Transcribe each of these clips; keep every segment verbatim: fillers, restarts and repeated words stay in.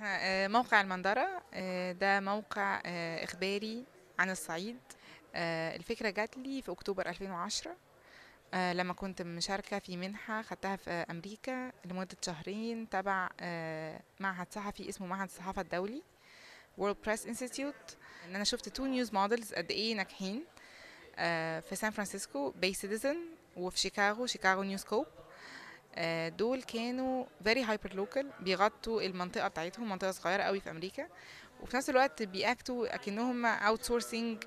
احنا آه، موقع المندرة آه، ده موقع آه، إخباري عن الصعيد. آه، الفكرة جات لي في أكتوبر ألفين وعشرة، آه، لما كنت مشاركة في منحة خدتها في آه، أمريكا لمدة شهرين تبع آه، معهد صحفي اسمه معهد الصحافة الدولي World Press Institute. إن أنا شفت تو نيوز موديلز قد إيه ناجحين آه، في سان فرانسيسكو باي سيتيزن، وفي شيكاغو شيكاغو نيوز كوب. آه، دول كانوا very hyper local، بيغطوا المنطقة بتاعتهم، منطقة صغيرة قوي في أمريكا، وفي نفس الوقت بيأكتوا أكنهم اوت سورسنج،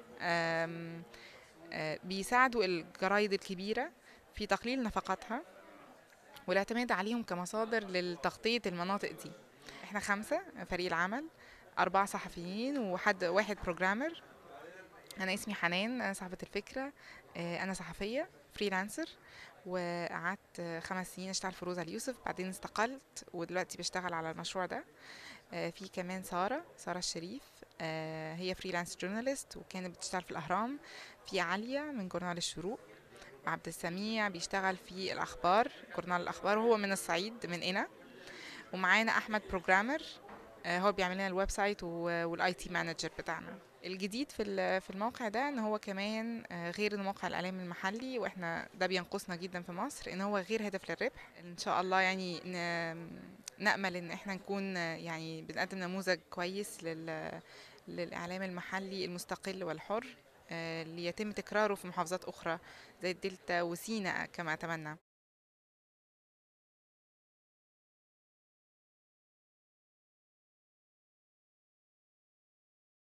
بيساعدوا الجرايد الكبيرة في تقليل نفقاتها والاعتماد عليهم كمصادر للتغطية المناطق دي. احنا خمسة فريق العمل، أربعة صحفيين وحد واحد بروجرامر. أنا اسمي حنان، أنا صاحبة الفكرة. آه، أنا صحفية فريلانسر، وقعدت خمس سنين اشتغل في روزا اليوسف، بعدين استقلت ودلوقتي بشتغل على المشروع ده. آه، في كمان سارة سارة الشريف، آه، هي فريلانس جورناليست وكانت بتشتغل في الأهرام. في عليا من جورنال الشروق. عبد السميع بيشتغل في الأخبار، جورنال الأخبار، وهو من الصعيد من هنا. ومعانا أحمد بروجرامر، آه، هو بيعمل لنا الويب سايت والاي تي مانجر بتاعنا. الجديد في ال- في الموقع ده ان هو كمان آه، غير انه موقع الاعلام المحلي، واحنا ده بينقصنا جدا في مصر، ان هو غير هدف للربح. ان شاء الله يعني ن- نأمل ان احنا نكون آه، يعني بنقدم نموذج كويس لل للإعلام المحلي المستقل والحر، آه، ليتم تكراره في محافظات أخرى زي الدلتا وسيناء كما أتمنى.